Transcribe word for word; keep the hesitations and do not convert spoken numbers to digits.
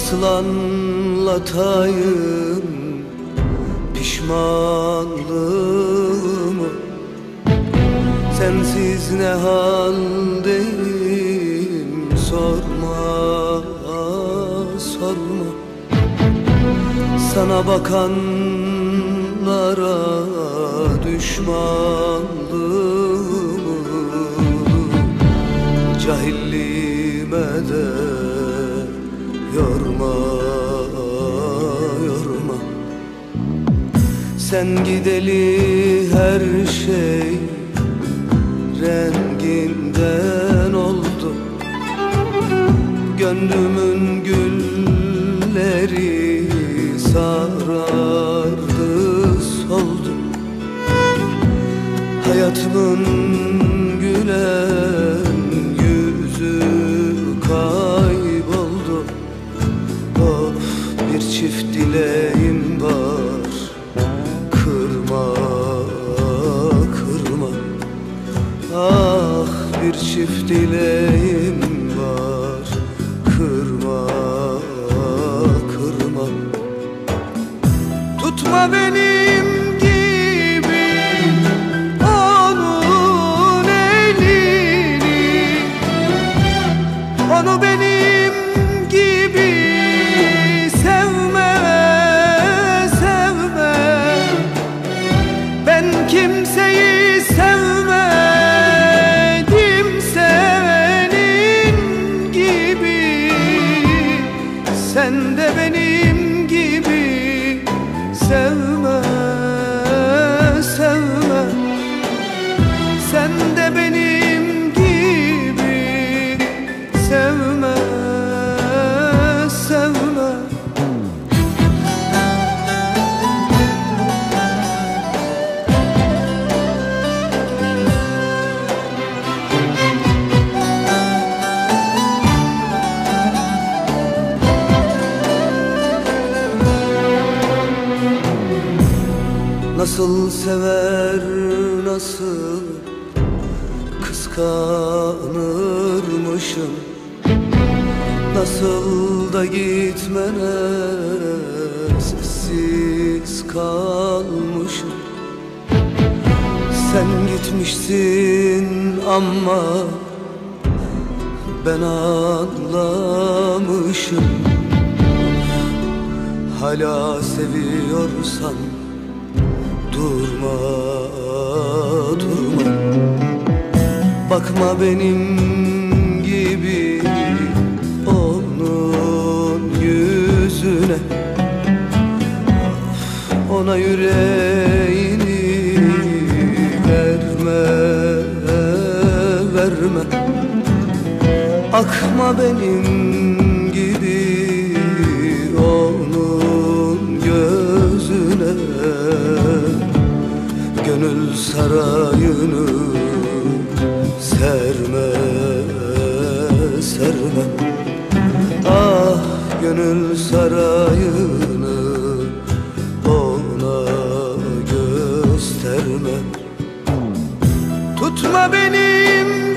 Nasıl anlatayım pişmanlığımı? Sensiz ne haldeyim sorma, sorma. Sana bakanlara düşmanlığımı, cahilliğime de yorma, yorma. Sen gideli her şey renginden oldu. Gönlümün gülleri sarardı, soldu. Hayatımın gülen yüzü kayboldu. Of, bir çift dileğim var, kırma, kırma. Ah, bir çift dileğim var, kırma, kırma. Tutma benim gibi onun elini, onu benim gibi sevme, sevme. Ben kimseyi sevmedim senin gibi. Sen de benim gibi sevme, sevme. Sen de benim gibi sevme, sevme. Nasıl sever, nasıl kıskanırmışım. Nasıl da gitmene sessiz kalmışım. Sen gitmişsin ama ben anlamışım. Hala seviyorsan durma, durma. Bakma benim gibi onun yüzüne. Ona yüreğini verme, verme. Akma benim gibi onun gözüne. Gönül sarayını serme, serme. Ah, gönül sarayını ona gösterme. Tutma benim